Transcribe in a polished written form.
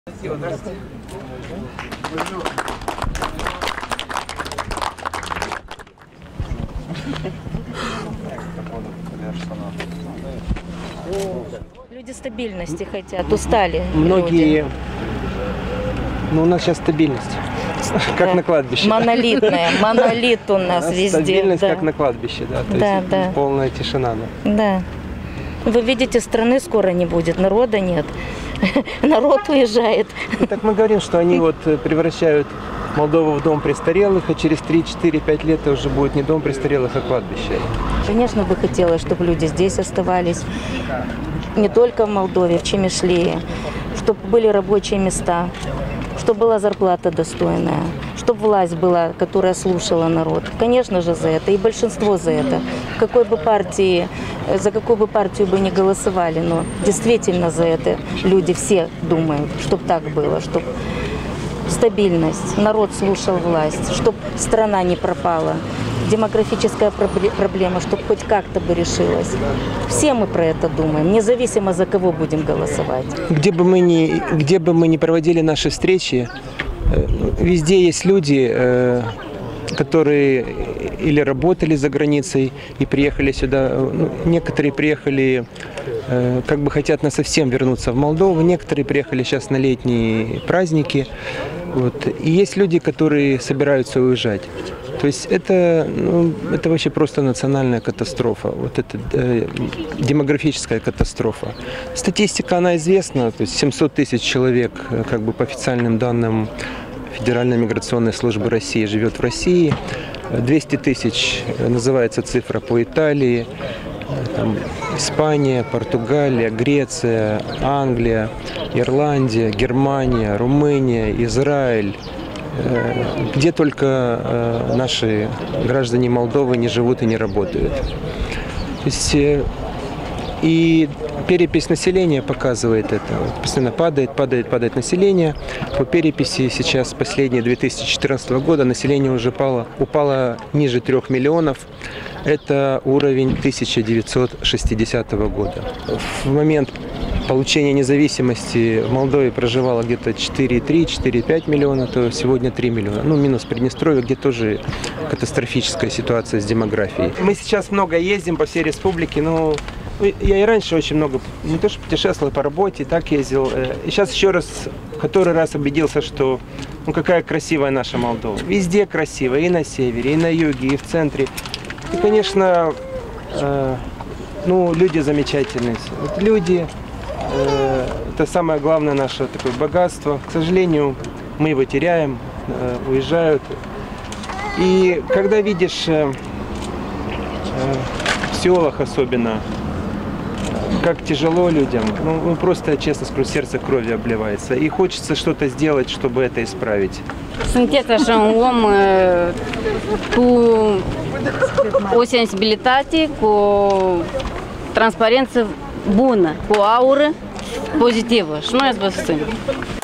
Люди стабильности хотят, устали. Многие, люди. ну у нас сейчас стабильность, как Да. на кладбище. Монолитная, монолит у нас везде. Стабильность, да. как на кладбище, да. То Да, есть да. полная тишина. Да. Да. Вы видите, страны скоро не будет, народа нет. Народ уезжает. Ну, так мы говорим, что они вот превращают Молдову в дом престарелых, а через 3-4-5 лет это уже будет не дом престарелых, а кладбище. Конечно, бы хотелось, чтобы люди здесь оставались. Не только в Молдове, в Чемишлее. Чтобы были рабочие места, чтобы была зарплата достойная, чтобы власть была, которая слушала народ. Конечно же, за это. И большинство за это. За какую бы партию бы не голосовали, но действительно за это люди все думают, чтобы так было, чтобы стабильность, народ слушал власть, чтобы страна не пропала, демографическая проблема, чтобы хоть как-то бы решилась. Все мы про это думаем, независимо за кого будем голосовать. Где бы мы ни проводили наши встречи, везде есть люди, которые или работали за границей и приехали сюда. Некоторые приехали, как бы хотят насовсем вернуться в Молдову, некоторые приехали сейчас на летние праздники. Вот. И есть люди, которые собираются уезжать. То есть это вообще просто национальная катастрофа, вот это демографическая катастрофа. Статистика, она известна, то есть 700 тысяч человек, как бы по официальным данным Федеральной миграционной службы России, живет в России. 200 тысяч называется цифра по Италии, там, Испания, Португалия, Греция, Англия, Ирландия, Германия, Румыния, Израиль. Где только наши граждане Молдовы не живут и не работают. То есть, и перепись населения показывает это. Постоянно падает население. По переписи сейчас, последние 2014 года, население уже упало ниже 3 миллионов. Это уровень 1960 года. В момент получения независимости в Молдове проживало где-то 4,3-4,5 миллиона, то сегодня 3 миллиона. Ну, минус Приднестровье, где тоже катастрофическая ситуация с демографией. Мы сейчас много ездим по всей республике, но я и раньше очень много, не то что путешествовал по работе, так ездил. И сейчас еще раз, который раз убедился, что какая красивая наша Молдова. Везде красиво, и на севере, и на юге, и в центре. И, конечно, люди замечательные. Вот люди, это самое главное наше такое богатство. К сожалению, мы его теряем, уезжают. И когда видишь в селах особенно, как тяжело людям, просто, честно скажу, сердце кровью обливается. И хочется что-то сделать, чтобы это исправить. Sunteți așa un om cu o sensibilitate, cu o transparență bună, cu o aură pozitivă și noi ați vă susținem.